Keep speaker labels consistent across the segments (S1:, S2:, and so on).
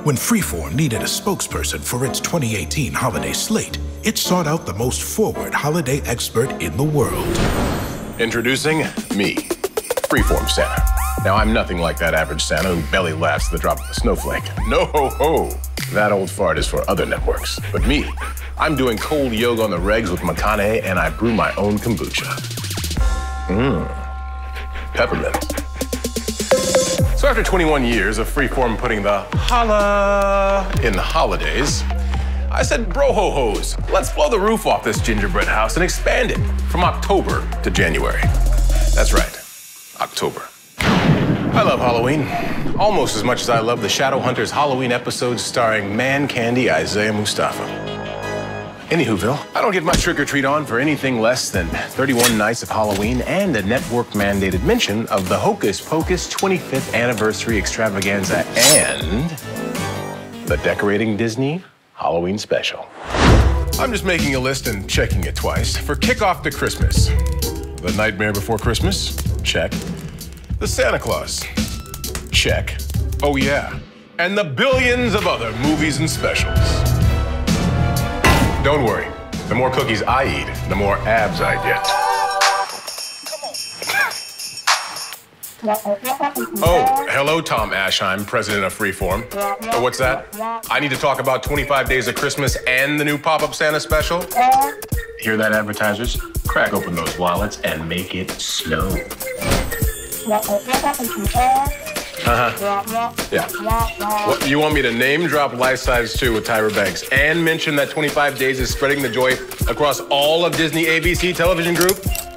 S1: When Freeform needed a spokesperson for its 2018 holiday slate, it sought out the most forward holiday expert in the world.
S2: Introducing me, Freeform Santa. Now, I'm nothing like that average Santa who belly laughs at the drop of a snowflake. No ho ho. That old fart is for other networks. But me, I'm doing cold yoga on the regs with McConaughey, and I brew my own kombucha. Peppermint. So after 21 years of Freeform putting the holla in the holidays, I said, bro-ho-hos, let's blow the roof off this gingerbread house and expand it from October to January. That's right, October. I love Halloween, almost as much as I love the Shadowhunters Halloween episodes starring Man Candy Isaiah Mustafa. Anywhoville, I don't get my trick-or-treat on for anything less than 31 nights of Halloween and a network-mandated mention of the Hocus Pocus 25th Anniversary Extravaganza and the Decorating Disney Halloween Special. I'm just making a list and checking it twice. For Kickoff to Christmas, The Nightmare Before Christmas, check. The Santa Claus, check. Oh yeah, and the billions of other movies and specials. Don't worry, the more cookies I eat, the more abs I get. Oh, hello, Tom Ashheim, president of Freeform. Oh, what's that? I need to talk about 25 Days of Christmas and the new pop-up Santa special? Hear that, advertisers? Crack open those wallets and make it snow. Yeah. What, you want me to name drop Life Size 2 with Tyra Banks and mention that 25 Days is spreading the joy across all of Disney ABC television group?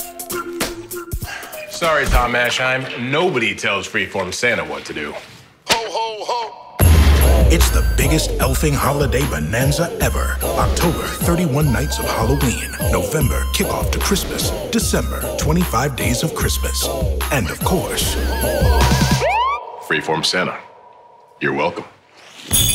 S2: Sorry, Tom Ashheim. Nobody tells Freeform Santa what to do. Ho, ho, ho.
S1: It's the biggest elfing holiday bonanza ever. October, 31 nights of Halloween. November, kickoff to Christmas. December, 25 Days of Christmas. And of course,
S2: Freeform Santa. You're welcome.